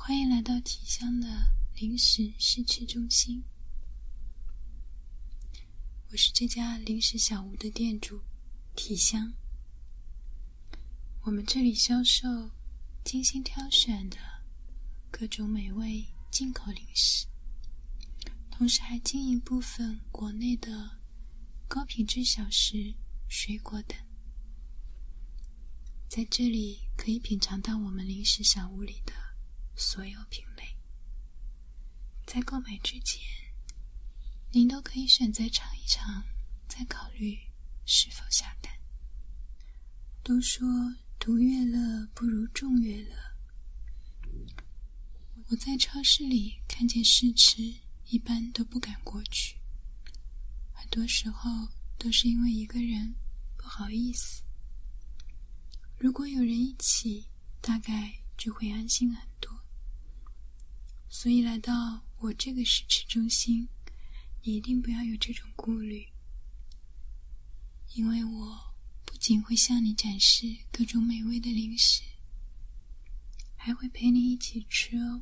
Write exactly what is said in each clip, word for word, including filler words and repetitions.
欢迎来到体香的零食试吃中心，我是这家零食小屋的店主体香。我们这里销售精心挑选的各种美味进口零食，同时还经营部分国内的高品质小食、水果等。在这里可以品尝到我们零食小屋里的所有品类。在购买之前，您都可以选择尝一尝，再考虑是否下单。都说图悦乐不如众悦乐，我在超市里看见试吃一般都不敢过去，很多时候都是因为一个人不好意思，如果有人一起，大概就会安心很多。所以来到我这个试吃中心，你一定不要有这种顾虑，因为我不仅会向你展示各种美味的零食，还会陪你一起吃哦。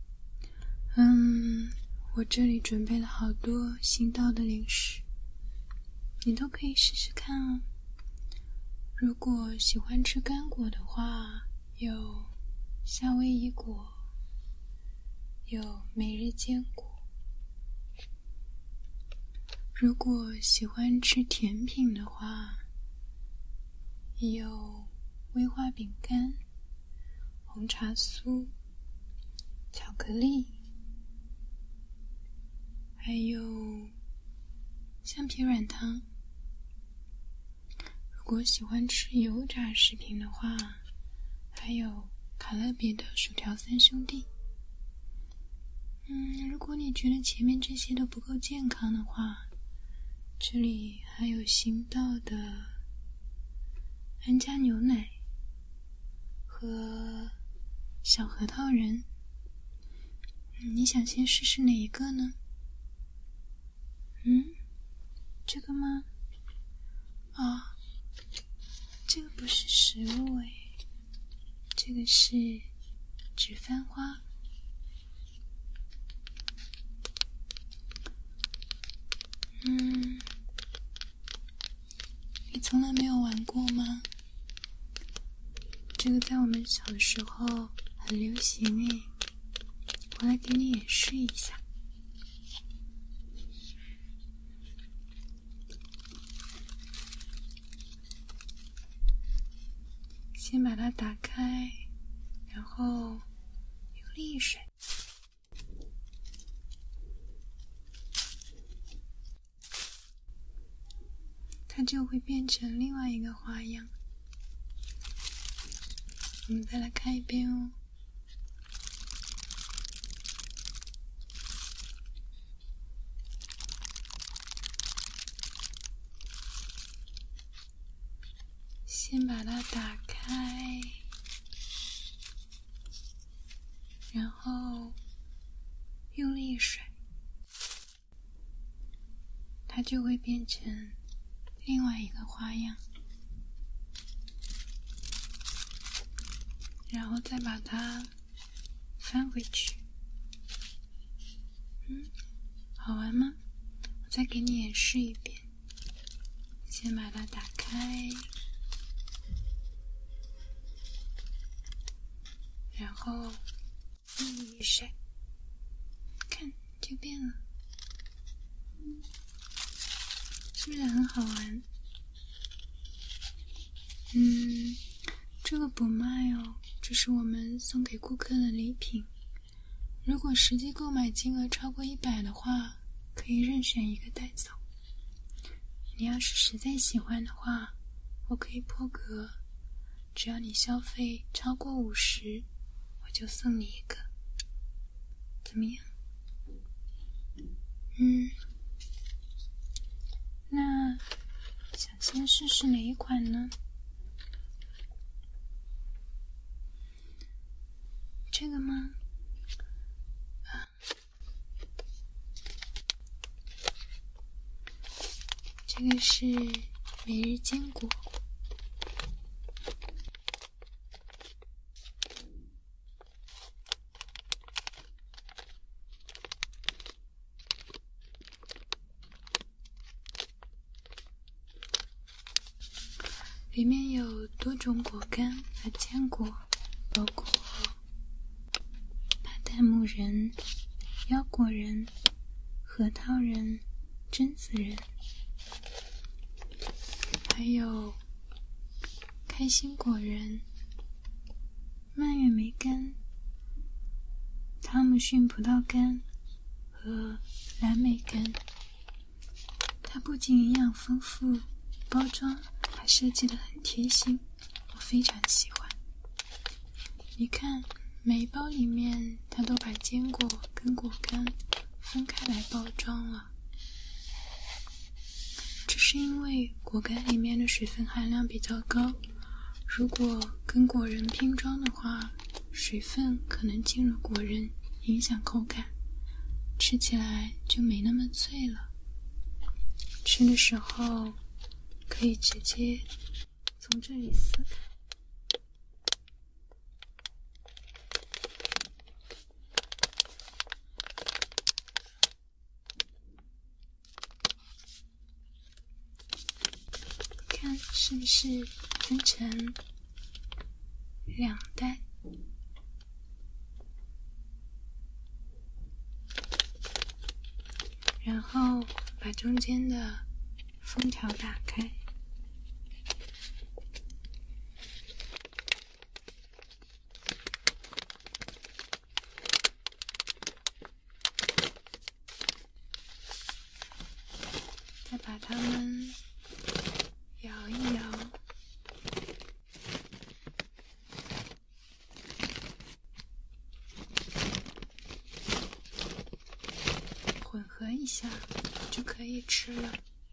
嗯，我这里准备了好多新到的零食，你都可以试试看哦。如果喜欢吃干果的话，有夏威夷果，有每日坚果。如果喜欢吃甜品的话，有威化饼干、红茶酥、巧克力，还有橡皮软糖。如果喜欢吃油炸食品的话，还有卡乐比的薯条三兄弟。嗯，如果你觉得前面这些都不够健康的话，这里还有新到的安佳牛奶和小核桃仁。嗯，你想先试试哪一个呢？嗯，这个吗？啊，这个不是食物诶，这个是纸番花。嗯，你从来没有玩过吗？这个在我们小的时候很流行诶，我来给你演示一下。先把它打开，然后用力一甩，它就会变成另外一个花样。我们再来看一遍哦。先把它打开，然后用力甩，它就会变成另外一个花样。然后再把它翻回去。嗯，好玩吗？我再给你演示一遍。先把它打开，然后用力一甩，看就变了，是不是很好玩？嗯，这个不卖哦，这是我们送给顾客的礼品。如果实际购买金额超过一百的话，可以任选一个带走。你要是实在喜欢的话，我可以破格，只要你消费超过五十，我就送你一个，怎么样？嗯，那想先试试哪一款呢？这个吗？啊，这个是每日坚果。 里面有多种果干和坚果，包括巴旦木仁、腰果仁、核桃仁、榛子仁，还有开心果仁、蔓越莓干、汤姆逊葡萄干和蓝莓干。它不仅营养丰富，包装还设计得很贴心，我非常喜欢。你看，每一包里面它都把坚果跟果干分开来包装了。这是因为果干里面的水分含量比较高，如果跟果仁拼装的话，水分可能进入果仁，影响口感，吃起来就没那么脆了。吃的时候可以直接从这里撕开。看是不是分成两袋？然后把中间的封条打开，再把它们摇一摇，混合一下就可以吃了。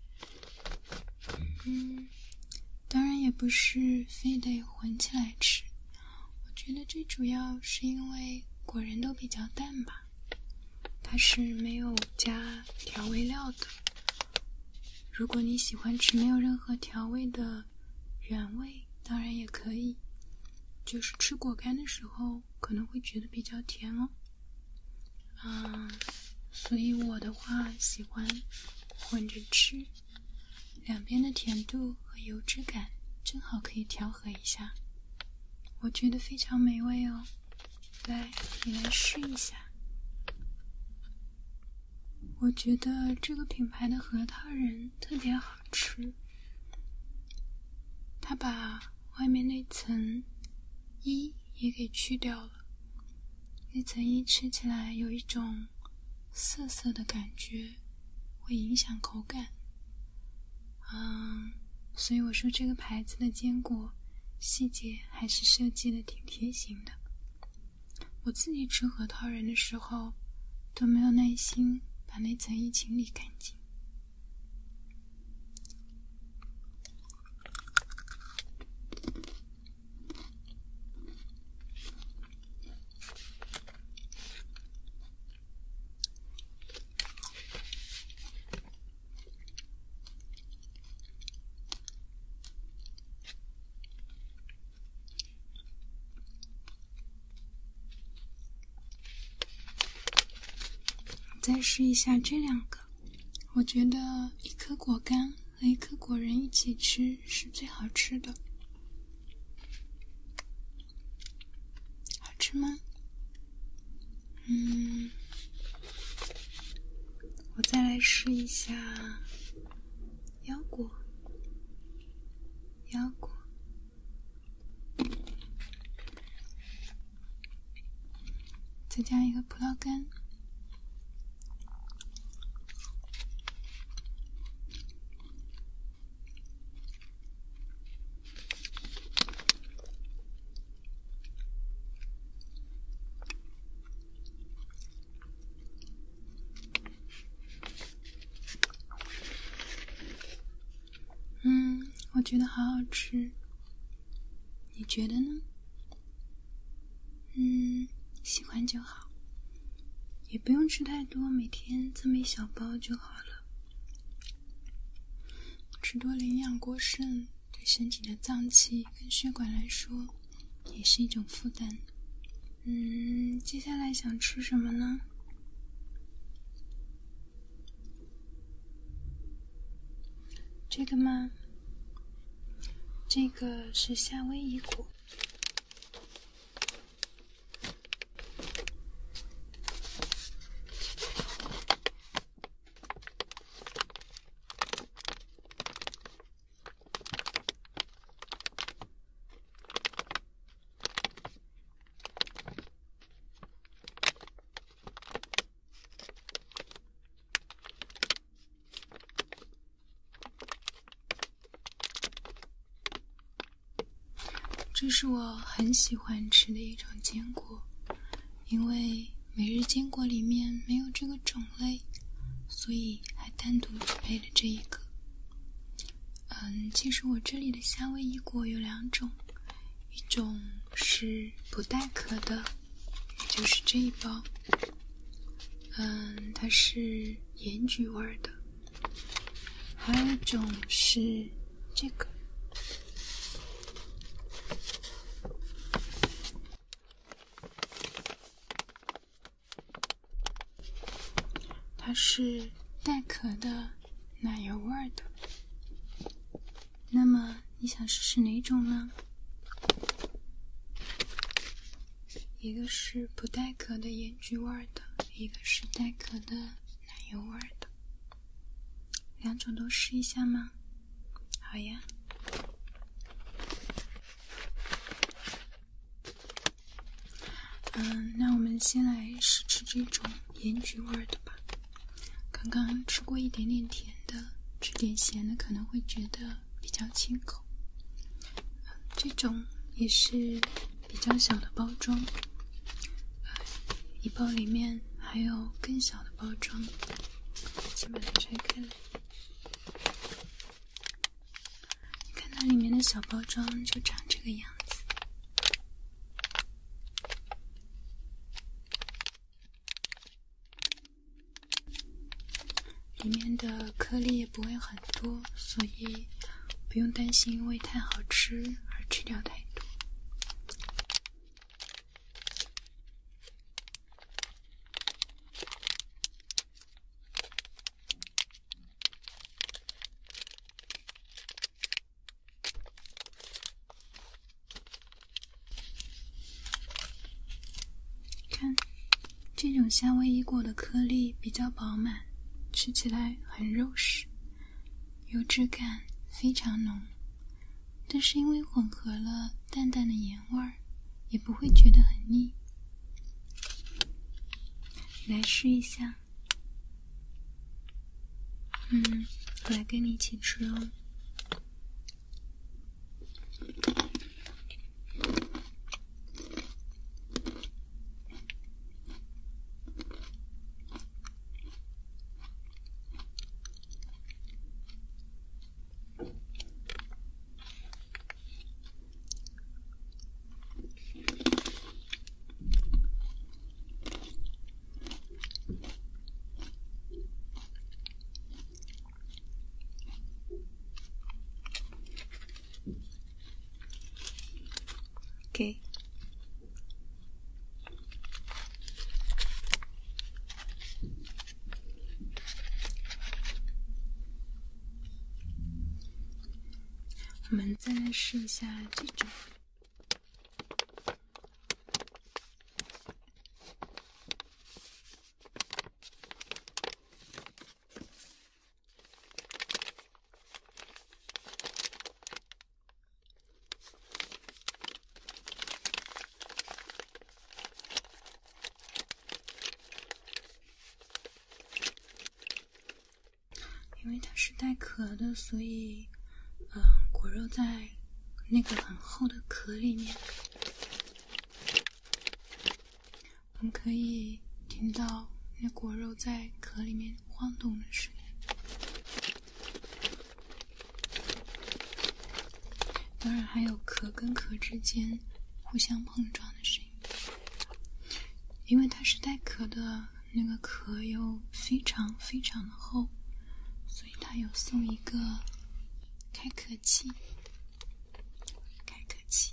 嗯，当然也不是非得混起来吃，我觉得最主要是因为果仁都比较淡吧，它是没有加调味料的。如果你喜欢吃没有任何调味的原味，当然也可以，就是吃果干的时候可能会觉得比较甜哦。嗯，所以我的话喜欢混着吃，两边的甜度和油脂感正好可以调和一下，我觉得非常美味哦。来，你来试一下。我觉得这个品牌的核桃仁特别好吃，它把外面那层衣也给去掉了，那层衣吃起来有一种涩涩的感觉，会影响口感。嗯，所以我说这个牌子的坚果细节还是设计的挺贴心的。我自己吃核桃仁的时候都没有耐心把那层衣清理干净。再试一下这两个，我觉得一颗果干和一颗果仁一起吃是最好吃的。好吃吗？嗯，我再来试一下腰果，腰果，再加一个葡萄干。嗯，我觉得好好吃，你觉得呢？嗯，喜欢就好，也不用吃太多，每天这么一小包就好了。吃多了营养过剩，对身体的脏器跟血管来说也是一种负担。嗯，接下来想吃什么呢？这个吗？ 这个是夏威夷果。这是我很喜欢吃的一种坚果，因为每日坚果里面没有这个种类，所以还单独准备了这一个。嗯，其实我这里的夏威夷果有两种，一种是不带壳的，也就是这一包，嗯，它是盐焗味的，还有一种是这个。它是带壳的奶油味的。那么你想试试哪种呢？一个是不带壳的盐焗味的，一个是带壳的奶油味的。两种都试一下吗？好呀。嗯，那我们先来试吃这种盐焗味的吧。刚刚吃过一点点甜的，吃点咸的可能会觉得比较清口。这种也是比较小的包装，一包里面还有更小的包装，先把它拆开来。看到里面的小包装就长这个样子。里面的颗粒也不会很多，所以不用担心因为太好吃而吃掉太多。看，这种夏威夷果的颗粒比较饱满，吃起来很肉实，油脂感非常浓，但是因为混合了淡淡的盐味儿，也不会觉得很腻。来试一下。嗯，我来跟你一起吃哦。给我们再来试一下这种。因为它是带壳的，所以嗯、呃，果肉在那个很厚的壳里面，我们可以听到那果肉在壳里面晃动的声音。当然还有壳跟壳之间互相碰撞的声音。因为它是带壳的，那个壳又非常非常的厚，所以它有送一个开壳器。开壳器。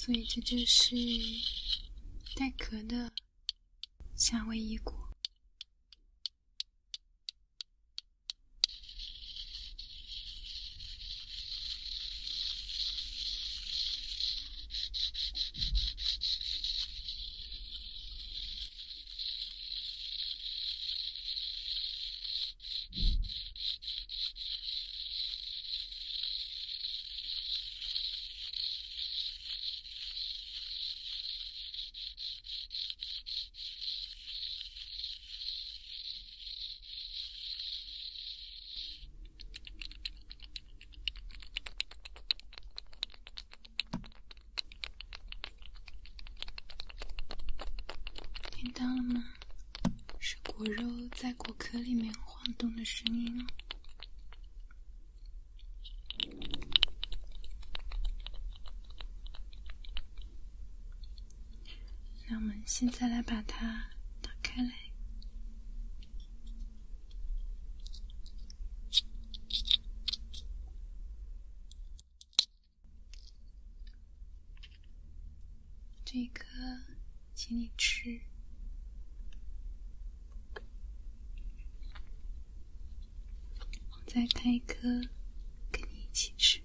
所以这就是带壳的夏威夷果。听到了吗？是果肉在果壳里面晃动的声音哦。那我们现在来把它打开来。这颗请你吃。再开一颗跟你一起吃。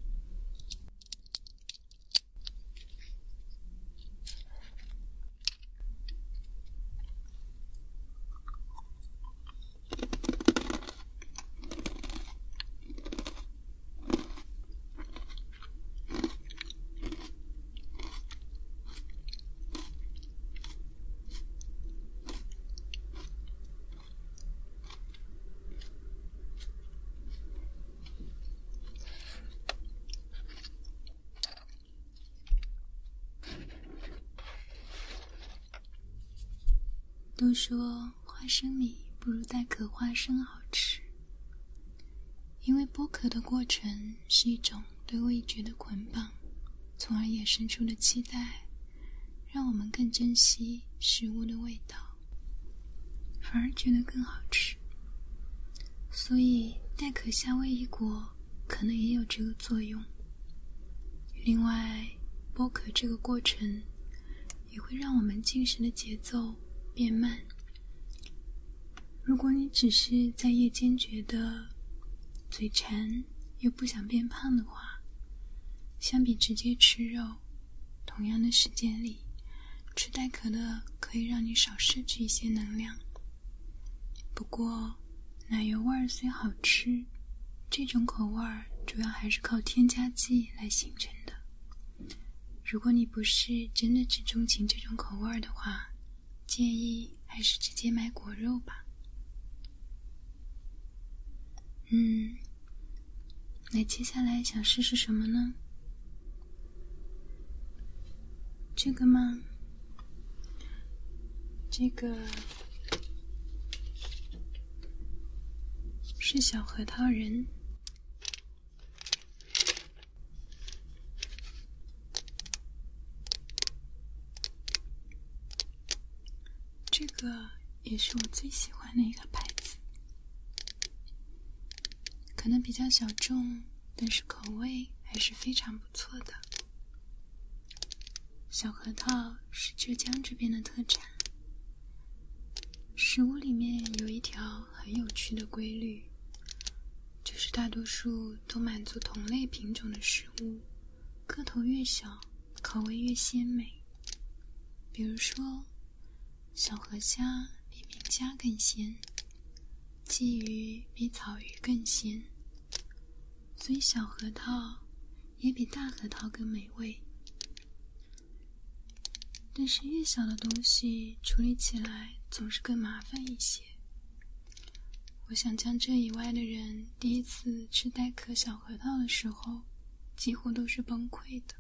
都说花生米不如带壳花生好吃，因为剥壳的过程是一种对味觉的捆绑，从而衍生出的期待，让我们更珍惜食物的味道，反而觉得更好吃。所以带壳夏威夷果可能也有这个作用。另外，剥壳这个过程也会让我们进食的节奏变慢。如果你只是在夜间觉得嘴馋又不想变胖的话，相比直接吃肉，同样的时间里，吃带壳的可以让你少摄取一些能量。不过奶油味虽好吃，这种口味主要还是靠添加剂来形成的。如果你不是真的只钟情这种口味的话，建议还是直接买果肉吧。嗯，那接下来想试试什么呢？这个吗？这个是小核桃仁。这个也是我最喜欢的一个牌子，可能比较小众，但是口味还是非常不错的。小核桃是浙江这边的特产。食物里面有一条很有趣的规律，就是大多数都满足同类品种的食物，个头越小，口味越鲜美。比如说，小河虾比明虾更鲜，鲫鱼比草鱼更鲜，所以小核桃也比大核桃更美味。但是越小的东西处理起来总是更麻烦一些。我想江浙以外的人第一次吃带壳小核桃的时候，几乎都是崩溃的。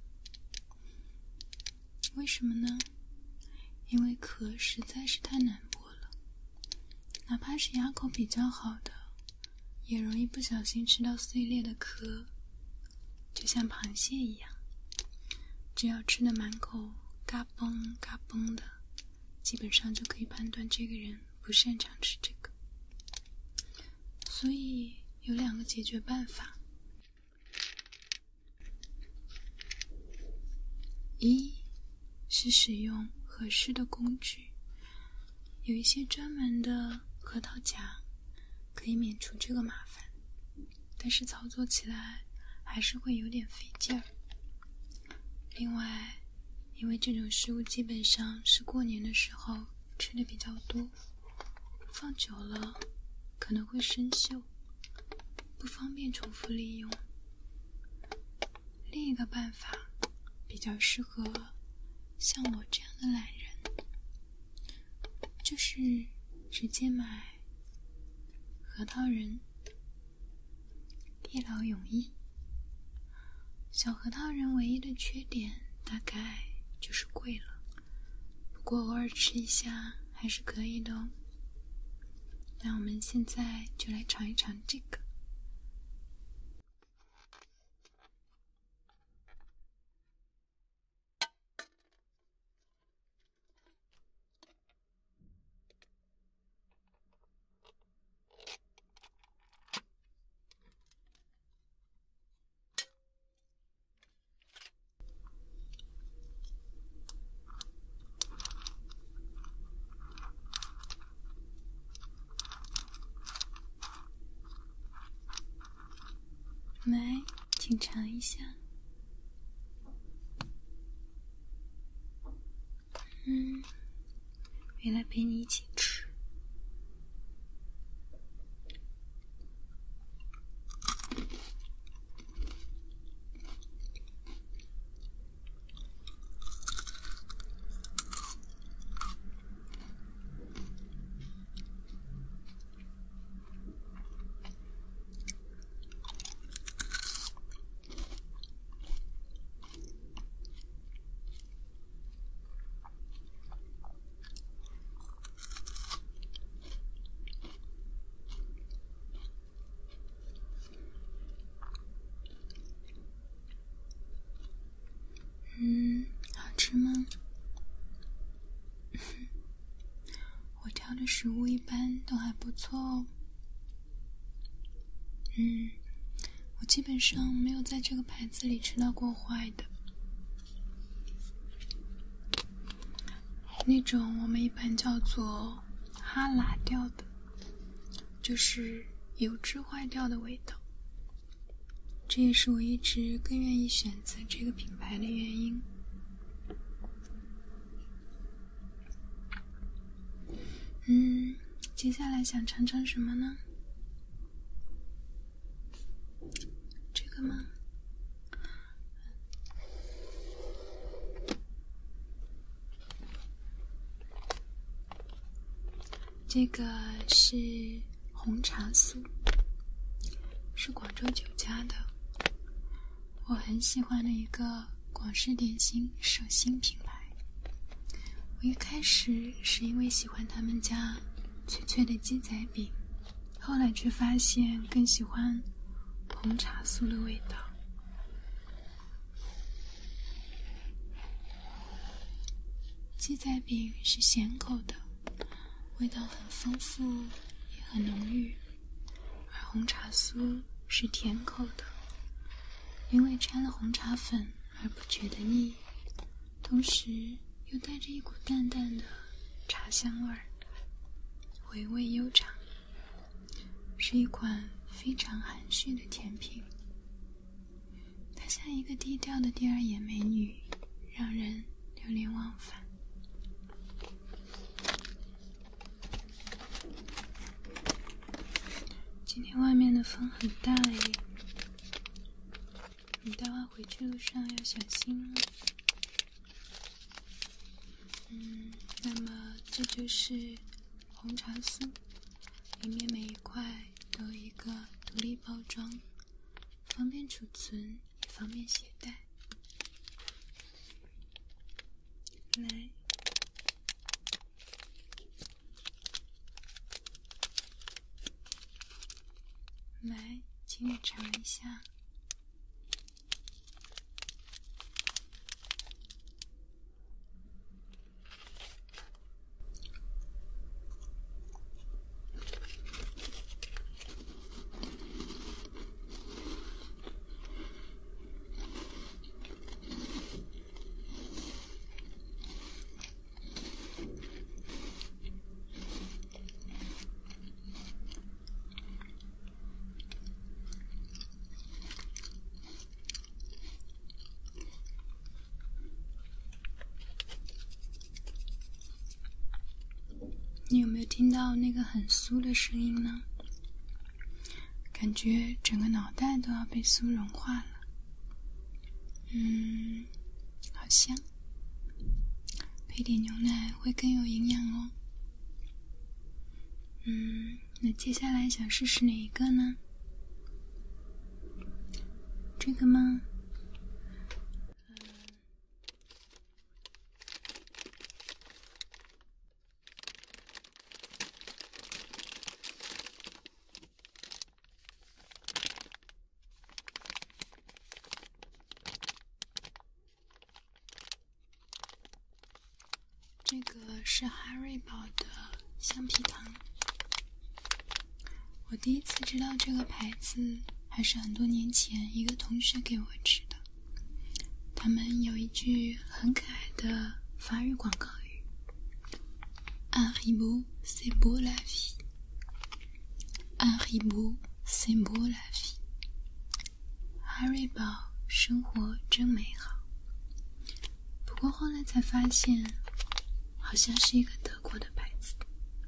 为什么呢？因为壳实在是太难剥了，哪怕是牙口比较好的，也容易不小心吃到碎裂的壳，就像螃蟹一样，只要吃得满口嘎嘣嘎嘣的，基本上就可以判断这个人不擅长吃这个。所以有两个解决办法。 一是使用合适的工具，有一些专门的核桃夹可以免除这个麻烦，但是操作起来还是会有点费劲儿。另外，因为这种食物基本上是过年的时候吃的比较多，放久了可能会生锈，不方便重复利用。另一个办法比较适合像我这样的懒人，就是直接买核桃仁，一劳永逸。小核桃仁唯一的缺点大概就是贵了，不过偶尔吃一下还是可以的哦。那我们现在就来尝一尝这个。来，请尝一下。嗯，原来陪你一起吃。嗯，好吃吗？我挑的食物一般都还不错哦。嗯，我基本上没有在这个牌子里吃到过坏的。那种我们一般叫做哈喇掉的，就是油脂坏掉的味道。这也是我一直更愿意选择这个品牌的原因。嗯，接下来想尝尝什么呢？这个吗？这个是红茶酥，是广州酒家的，我很喜欢的一个广式点心手心品牌。我一开始是因为喜欢他们家脆脆的鸡仔饼，后来却发现更喜欢红茶酥的味道。鸡仔饼是咸口的，味道很丰富也很浓郁，而红茶酥是甜口的，因为掺了红茶粉而不觉得腻，同时又带着一股淡淡的茶香味儿，回味悠长，是一款非常含蓄的甜品。它像一个低调的第二眼美女，让人流连忘返。今天外面的风很大耶，你待会回去路上要小心哦。嗯，那么这就是红茶酥，里面每一块都有一个独立包装，方便储存也方便携带。来，来，请你尝一下。 你有没有听到那个很酥的声音呢？感觉整个脑袋都要被酥融化了。嗯，好香。配点牛奶会更有营养哦。嗯，那接下来想试试哪一个呢？这个吗？这个是哈瑞宝的橡皮糖。我第一次知道这个牌子还是很多年前一个同学给我吃的。他们有一句很可爱的法语广告语 Un ribot, c'est beau la vie. Un ribot, c'est beau la vie. 哈瑞宝，生活真美好。不过后来才发现好像是一个德国的牌子。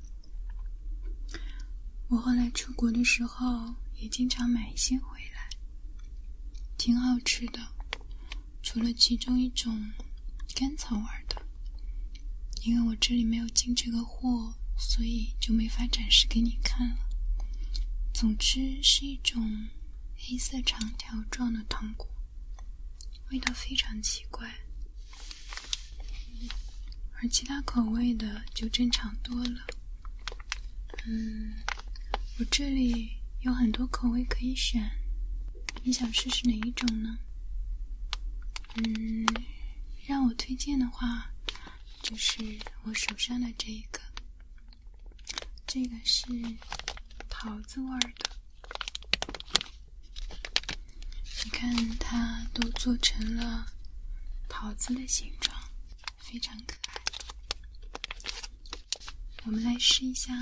我后来出国的时候也经常买一些回来，挺好吃的，除了其中一种甘草味的，因为我这里没有进这个货，所以就没法展示给你看了。总之是一种黑色长条状的糖果，味道非常奇怪，而其他口味的就正常多了。嗯，我这里有很多口味可以选，你想试试哪一种呢？嗯，让我推荐的话，就是我手上的这个，这个是桃子味的。你看它都做成了桃子的形状，非常可爱。我们来试一下。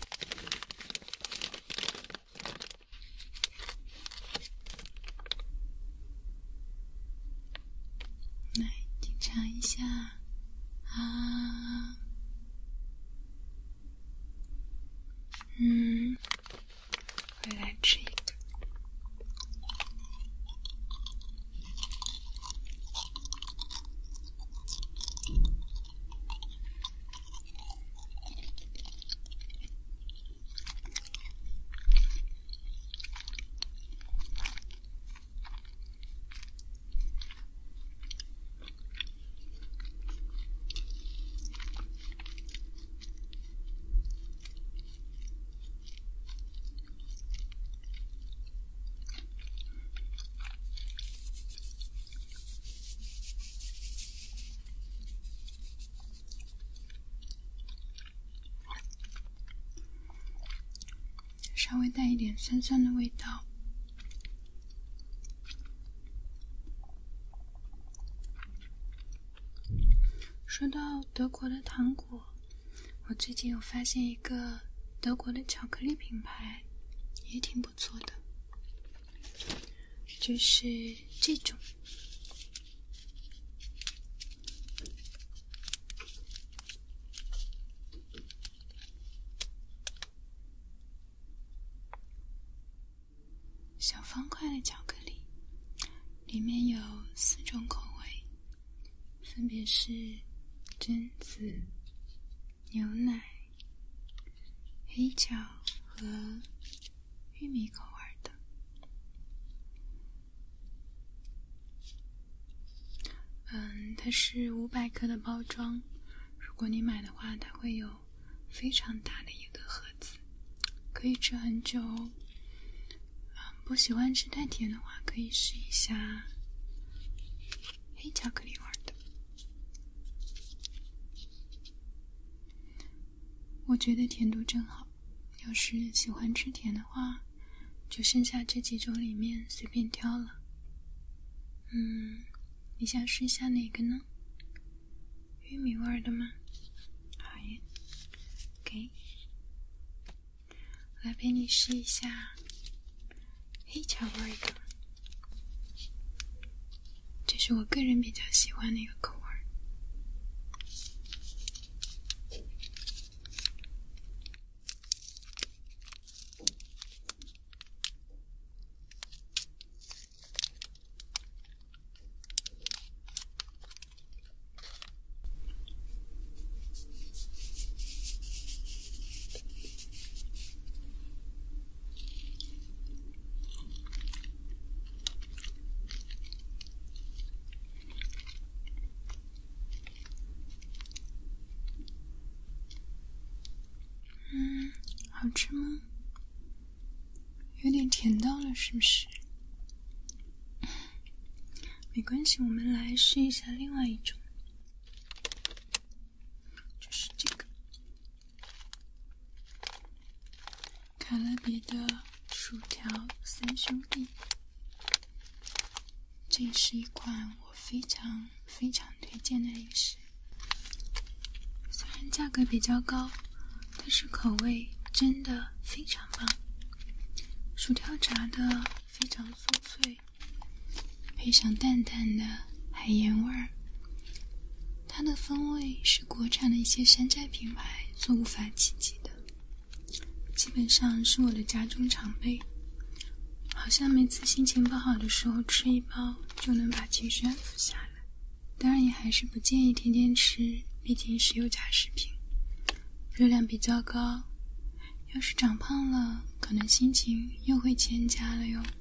来品尝一下啊，嗯，我来吃一个。稍微带一点酸酸的味道。说到德国的糖果，我最近有发现一个德国的巧克力品牌，也挺不错的，就是这种。小方块的巧克力，里面有四种口味，分别是榛子、牛奶、黑巧和玉米口味的。嗯，它是五百克的包装，如果你买的话，它会有非常大的一个盒子，可以吃很久哦。不喜欢吃太甜的话，可以试一下黑巧克力味的。我觉得甜度正好，要是喜欢吃甜的话，就剩下这几种里面随便挑了。嗯，你想试一下哪个呢？玉米味的吗？好耶，给，我来陪你试一下黑巧味的，这是我个人比较喜欢的一个口味。 好吃吗？有点甜到了，是不是？没关系，我们来试一下另外一种，就是这个卡乐比的薯条三兄弟。这是一款我非常非常推荐的零食，虽然价格比较高，但是口味真的非常棒。薯条炸的非常酥脆，配上淡淡的海盐味儿，它的风味是国产的一些山寨品牌所无法企及的，基本上是我的家中常备。好像每次心情不好的时候吃一包就能把情绪安抚下来，当然也还是不建议天天吃，毕竟是油炸食品，热量比较高，要是长胖了可能心情又会欠佳了哟。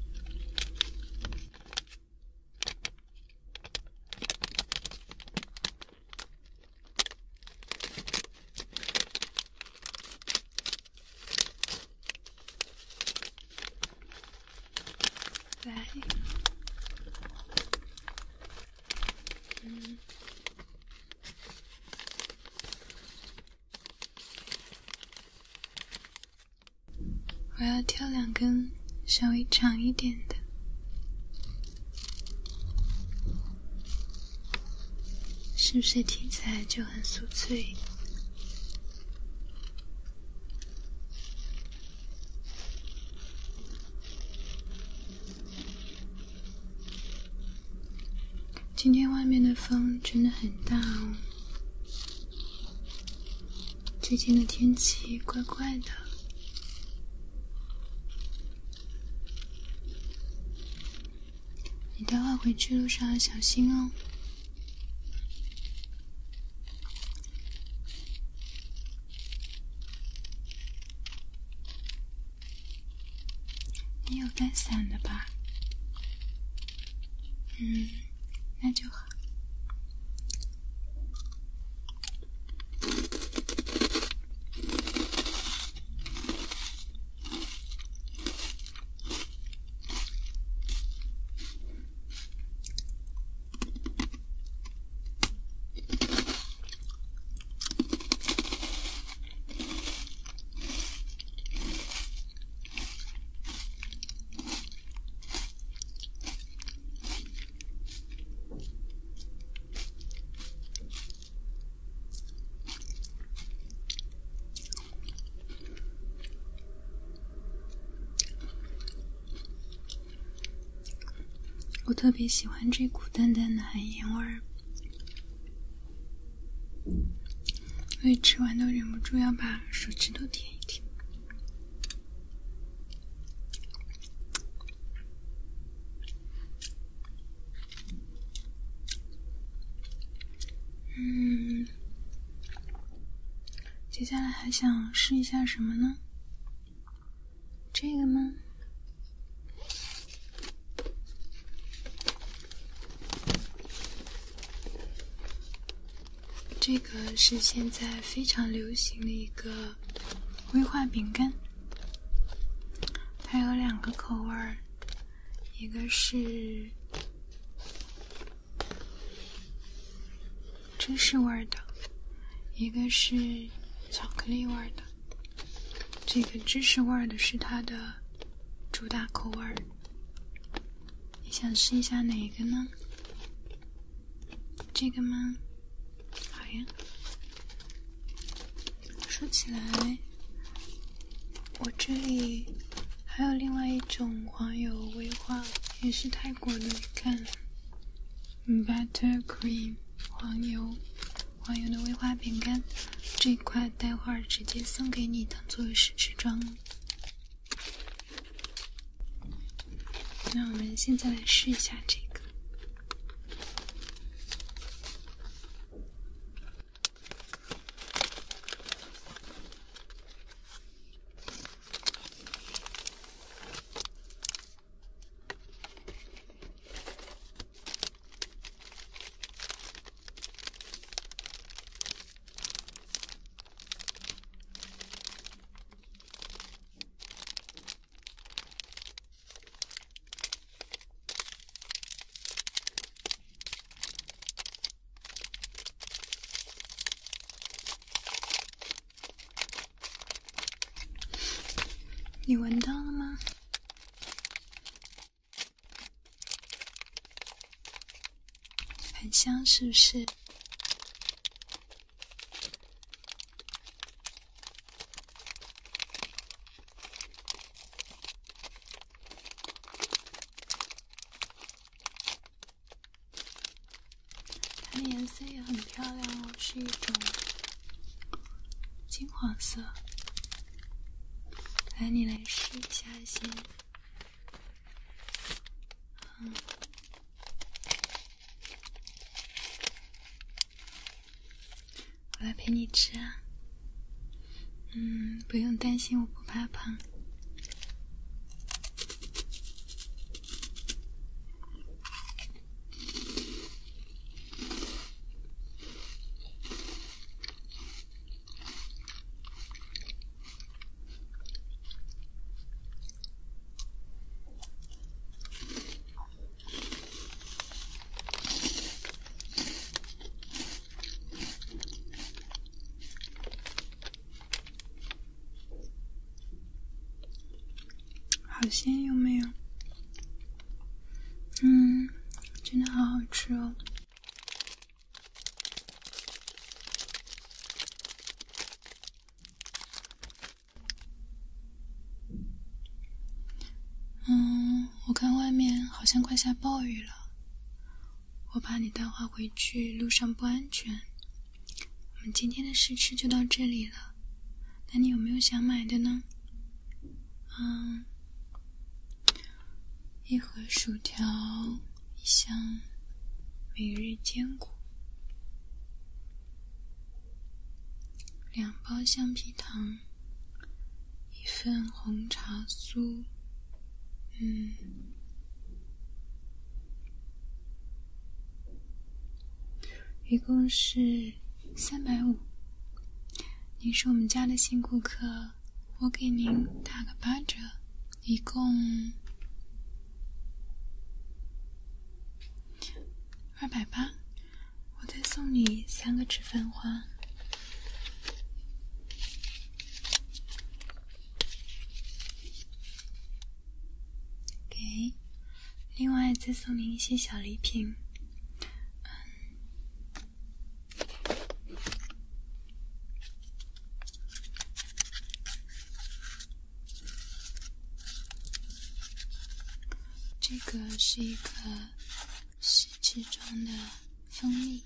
来，嗯，我要挑两根稍微长一点的，是不是听起来就很酥脆？今天外面的风真的很大哦，最近的天气怪怪的。你待会回去路上要小心哦。你有带伞的吧？嗯，那就好。我特别喜欢这股淡淡的海盐味儿，所以吃完都忍不住要把手指头舔一舔。嗯，接下来还想试一下什么呢？这个吗？这个是现在非常流行的一个威化饼干，它有两个口味儿，一个是芝士味的，一个是巧克力味的。这个芝士味的是它的主打口味儿，你想试一下哪一个呢？这个吗？好呀。说起来，我这里还有另外一种黄油威化，也是泰国的，你看 Buttercream 黄油黄油的威化饼干，这块待会儿直接送给你当做试吃装。那我们现在来试一下这个。 你闻到了吗？很香，是不是？它的颜色也很漂亮哦，是一种金黄色。来，你来试一下先。嗯，我来陪你吃啊。嗯，不用担心，我不怕胖。好鲜，有没有？嗯，真的好好吃哦。嗯，我看外面好像快下暴雨了，我怕你带花回去路上不安全。我们今天的试吃就到这里了，那你有没有想买的呢？嗯，一盒薯条，一箱每日坚果，两包橡皮糖，一份红茶酥，嗯，一共是三百五。您是我们家的新顾客，我给您打个八折，一共二百八。我再送你三个吃饭花。给，另外再送您一些小礼品。这个是一个试吃装的蜂蜜，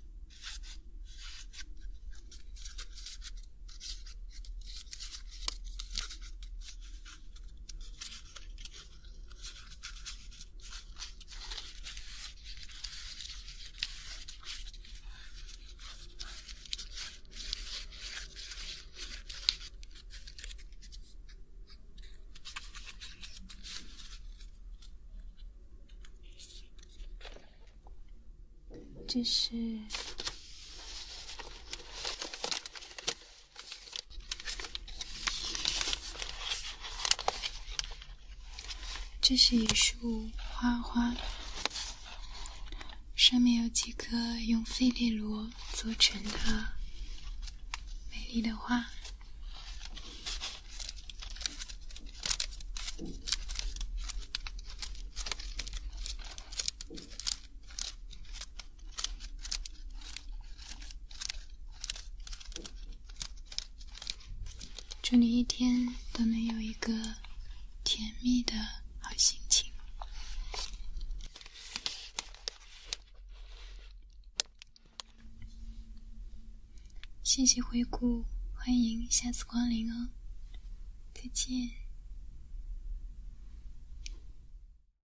这是这是一束花花，上面有几颗用费列罗做成的美丽的花。祝你一天都能有一个甜蜜的好心情。谢谢惠顾，欢迎下次光临哦，再见。